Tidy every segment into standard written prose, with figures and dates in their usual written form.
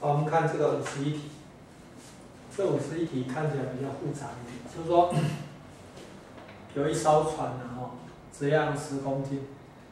好，我们看这个51题，这51题看起来比较复杂一点，就是说有一艘船呢，质量10公斤，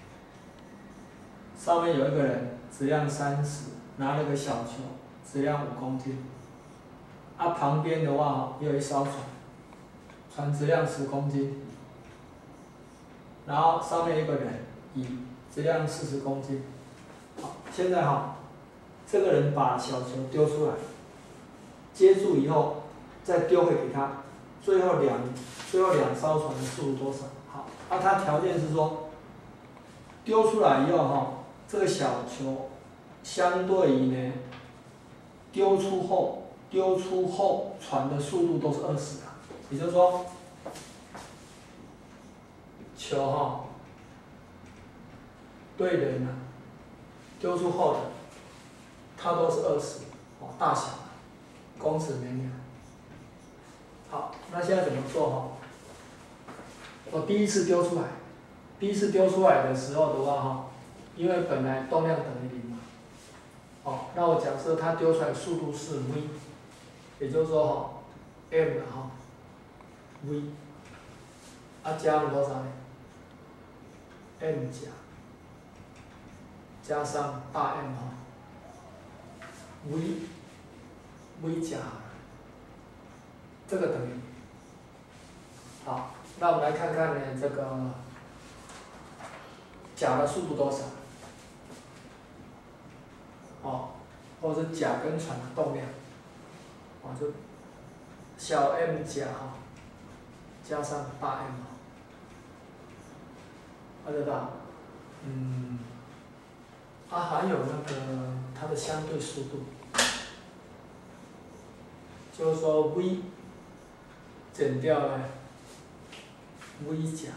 上面有一个人质量30，拿了个小球，质量5公斤，旁边的话也有一艘船，船质量10公斤，然后上面一个人以质量40公斤，好，现在这个人把小球丢出来，接住以后再丢回给他，最后两艘船的速度多少？好，它条件是说，丢出来以后这个小球相对于呢丢出后船的速度都是20啊，也就是说，球对人丢出后的，它都是20，大小公尺每秒。好，那现在怎么做我第一次丢出来的时候的话因为本来动量等于0嘛，那我假设它丢出来速度是 v， 也就是说m v， 加上多少呢 ？m 加上大 M v 加，这个等于。好，那我们来看看呢这个甲的速度多少？或者是甲跟船的动量，就小 m 加上大 M， 知道？还有那个它的相对速度，就是说 v 减掉呢 v 甲，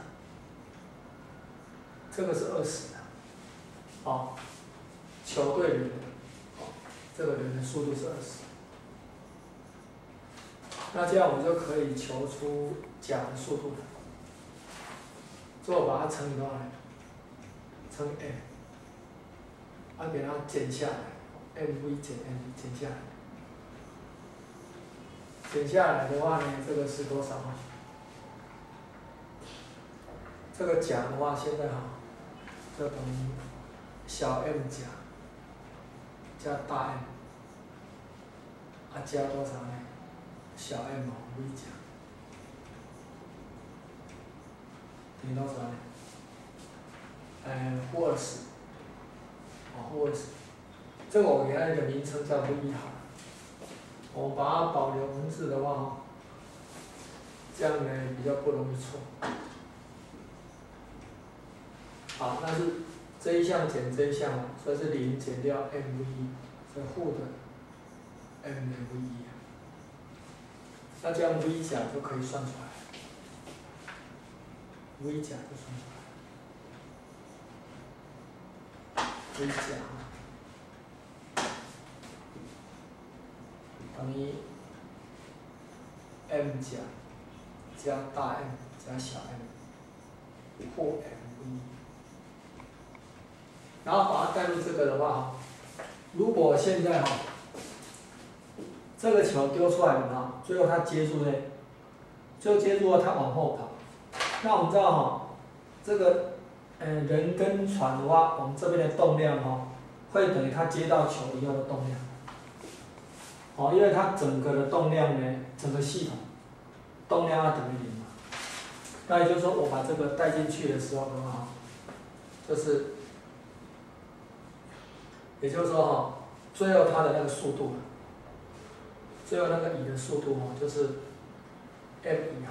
这个是20的，球对人的，这个人的速度是20，那这样我们就可以求出甲的速度了。最后把它乘以多少呢？乘以 m， 给它减下来 ，mv 减 m 减下来。减下来的话呢，这个是多少这个甲的话，现在就等于小 m 加大 M， 加多少呢？小 m v 甲等于多少呢？负20，负20，这个我给它一个名称叫 v 好了。我把它保留文字的话，这样呢比较不容易错。好，那是这一项减这一项，所以是0减掉 mv1， 是负的 m 的 v1。那这样 v 甲就可以算出来 ，v 甲就算出来 ，v 甲等于 m 甲加大 M 加小 m 负 mv， 然后把它带入这个的话，如果现在这个球丢出来了最后它接住最后接住了它往后跑，那我们知道这个人跟船的话，我们这边的动量会等于它接到球以后的动量。因为它整个的动量呢，整个系统动量要等于0嘛，那也就是说我把这个带进去的时候的话，也就是说最后它的那个速度，最后那个乙的速度就是 m 乙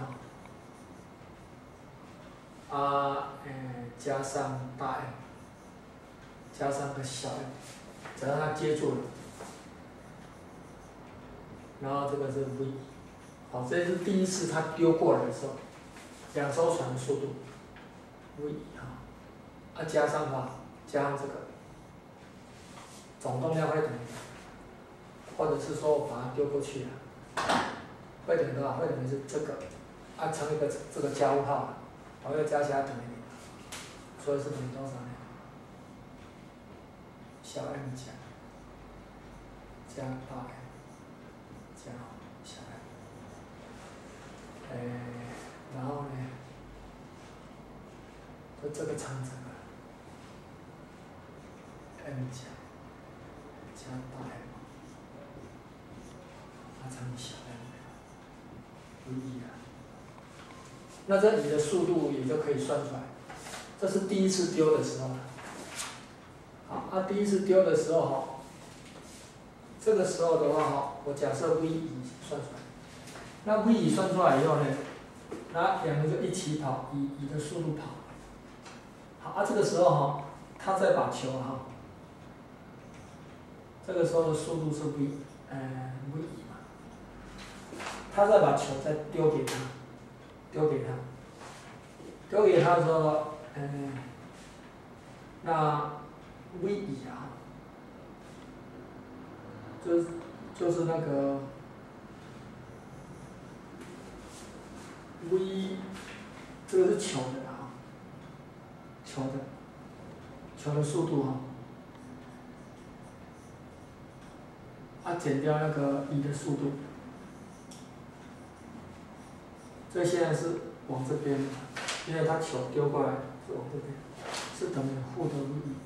加上大 M 加上个小 m， 只要它接住了。然后这个是 v， 这是第一次它丢过来的时候，两艘船的速度 v 加上这个总动量会等于，或者是说我把它丢过去会等于多少？会等于是这个乘一个这个加务号，又加起来等于0，所以是等于多少呢？小 m 甲加大 M 加小 m， 然后呢，就这个乘这个 m 加大 M， 它乘以小 m， 无意啊。那这里的速度也就可以算出来。这是第一次丢的时候。好，第一次丢的时候哈，这个时候的话哈，我假设 v 乙算出来，那 v 乙算出来以后呢，那两个就一起跑，以乙的速度跑。好，这个时候哈，他再把球哈，这个时候的速度是 v 乙嘛，他再把球再丢给他，丢给他的时候，那 v 乙啊，就是那个 v， 这个是球的啊，球的速度哈，减掉那个乙的速度，这现在是往这边，因为他球丢过来是往这边，是等于负的 v 乙。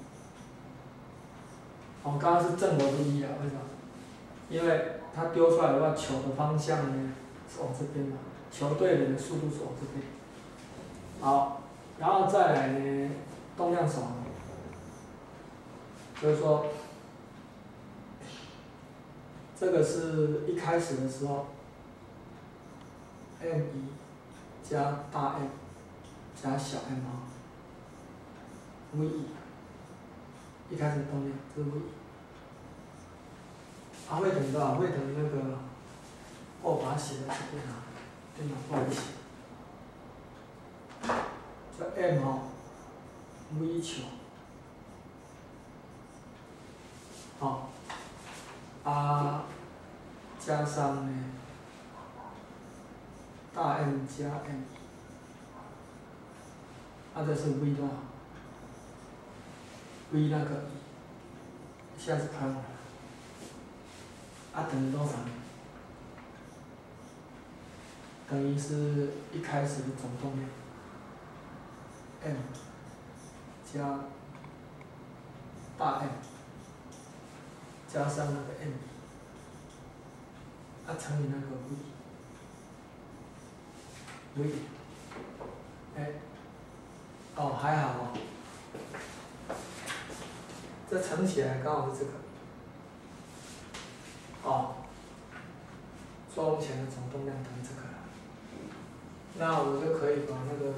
刚刚是正的 v 乙啊，为什么？因为它丢出来的话，球的方向呢是往这边嘛，球对人的速度是往这边。好，然后再来呢，动量手，就是说，这个是一开始的时候 ，m 一加大 M 加小 m v 一，一开始的动量这是 v 一。会等于多少？会等于那个，我把它写在这边啊，电脑不好意思。叫 m v 球，加上呢大 M 加 M， 这是 v 多少 ？v 那个现在是看了，等于多少？等于是一开始的总动量 m 加大 M 加上那个 m， 乘以那个 v， 还好哦，这乘起来刚好是这个，说目前的总动量等于这个，那我就可以把那个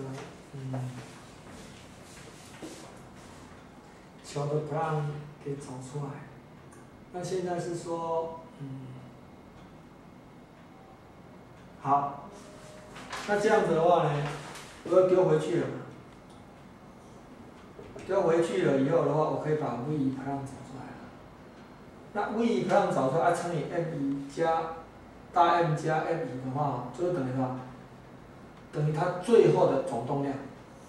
球的 plan 给找出来。那现在是说，好，那这样子的话呢，我又丢回去了。丢回去了以后的话，我可以把 v 一 plan 找出来了。那 v 一 plan 找出来，乘以 m 一加大 M 加 m 一的话，就是等于什么？等于它最后的总动量。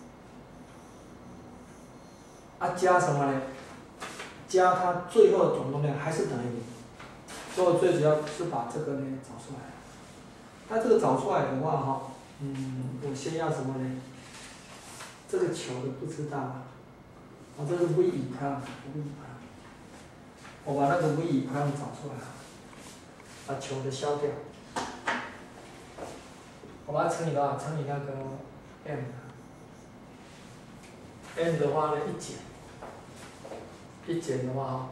加什么呢？加它最后的总动量还是等于零。所以我最主要是把这个呢找出来。那这个找出来的话我先要什么呢？这个球的不知道。这是 v 一 plan， 我把那个 v 一 plan 找出来，把球的消掉。我把它乘以多少？乘以那个 m。m 的话呢，一减的话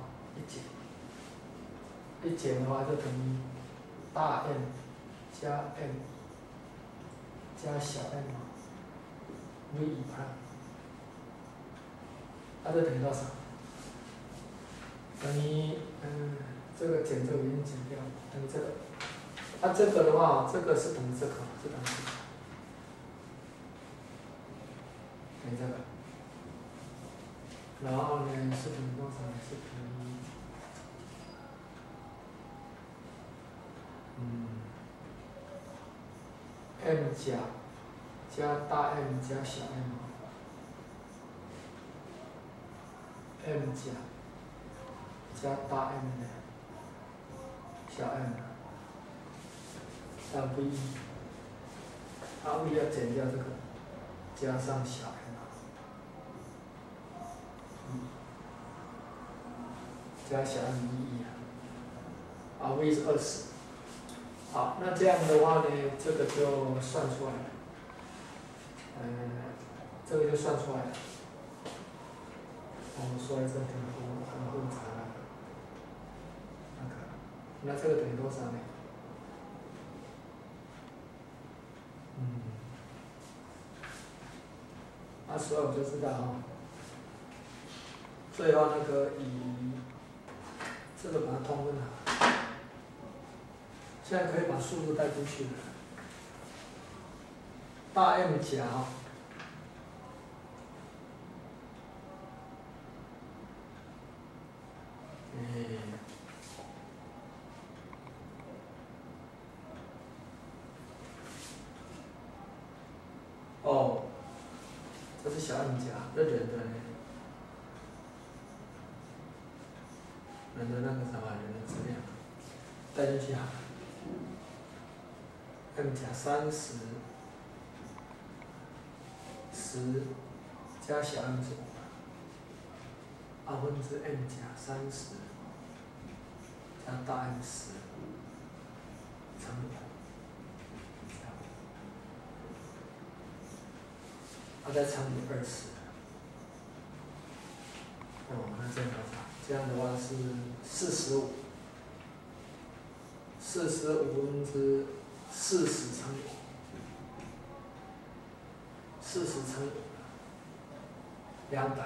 一减的话就等于大 M 加 M 加小 m v 一 plan， 这等于多少？等于这个减这个已经减掉了，等于这个。这个的话，这个是等于这个，是等于这个。等于这个，然后呢是等于多少？是等于m 加大 M 加小 m，m 加大 M 呢小 m， 到 v， v 要减掉这个，加上小 m， 加小 m 1，v 是20。好，那这样的话呢，这个就算出来了。这个就算出来了。我们说的这挺很复杂的。那这个等于多少呢？所以我就知道最后那个以这个把它通分好。现在可以把数字带进去了。大 M 甲这是小 m 甲，这人的呢？人的那个什么，人的质量带进去好了。m 甲30，10加小 m 是5，2分之 m 甲30加大 M 10乘以再乘以20。那这样多少？这样的话是45。45分之40乘以40乘以200。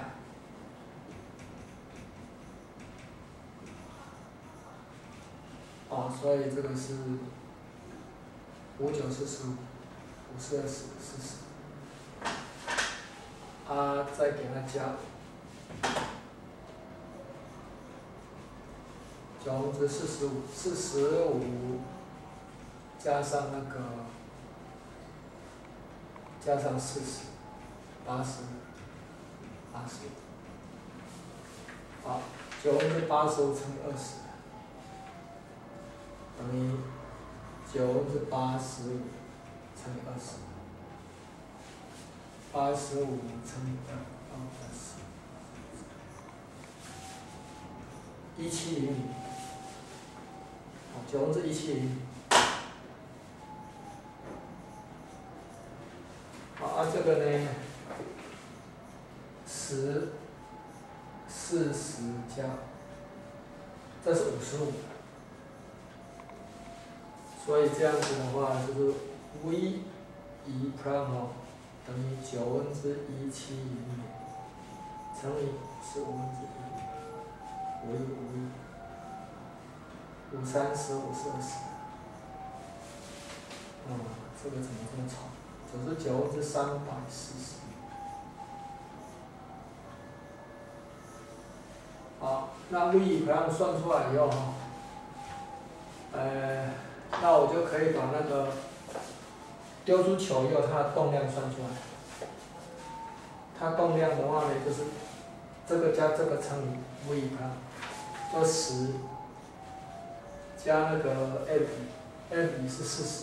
所以这个是5945，5240。再给它加9分之45加上那个加上40，80。好，9分之85乘以20，等于9分之85乘以20，85乘以2，20，1700。9分之170。这个呢，10、40加，这是55。所以这样子的话，就是 v 1 prime 等于9分之170乘以15分之1，5 30 5 40。这个怎么这么丑？99分之340。好，那 v 1算出来以后那我就可以把那个丢出球以后它的动量算出来。它动量的话呢，就是这个加这个乘以 v 1，就10加那个 m 是40。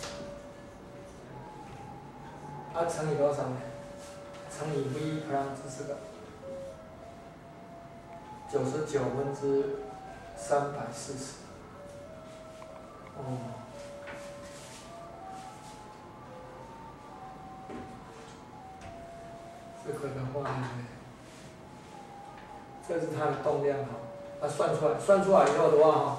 乘以多少呢？乘以 v 是这个99分之340。这个的话呢，这是它的动量算出来以后的话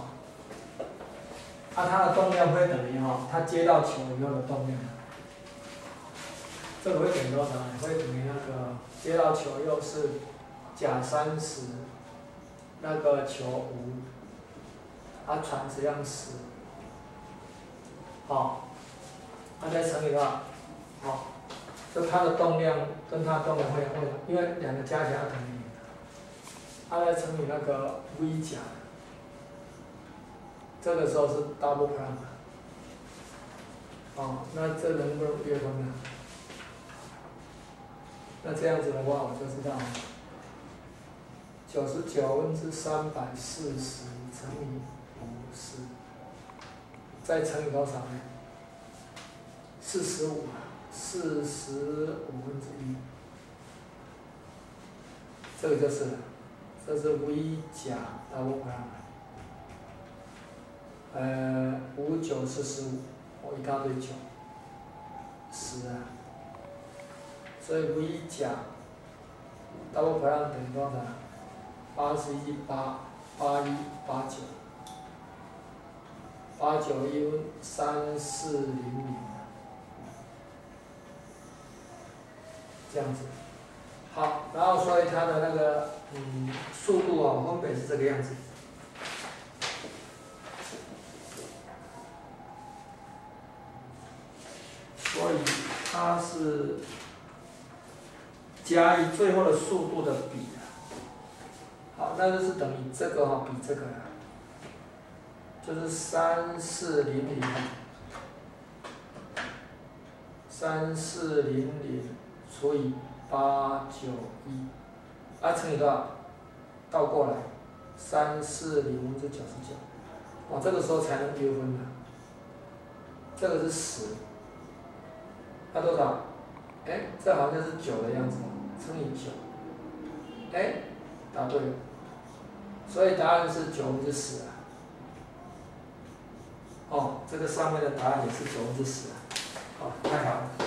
它的动量会等于它接到球以后的动量。这个会等于多少呢？会等于那个接到球又是甲30，那个球5，传质量10，再乘以多少？就它的动量跟它的动量会，因为两个加起来等于0，再乘以那个 v 甲，这个时候是 double prime。那这能不能约分呢？那这样子的话，我就知道99分之340乘以50 再乘以多少呢？45嘛，45分之一，这个就是了，这是 v 加 double prime，5、9是15，一大堆9，10啊，所以 v 加 double prime 等于多少？81、81、89，89一分3400，这样子。好，然后所以它的那个速度分别是这个样子。所以它是加以最后的速度的比好，那就是等于这个比这个就是3400除以891，乘以多少？倒过来，340分之99，这个时候才能约分的。这个是10，那多少？这好像是9的样子，乘以9，答对了。所以答案是9分之10啊。这个上面的答案也是9分之10啊。太好了。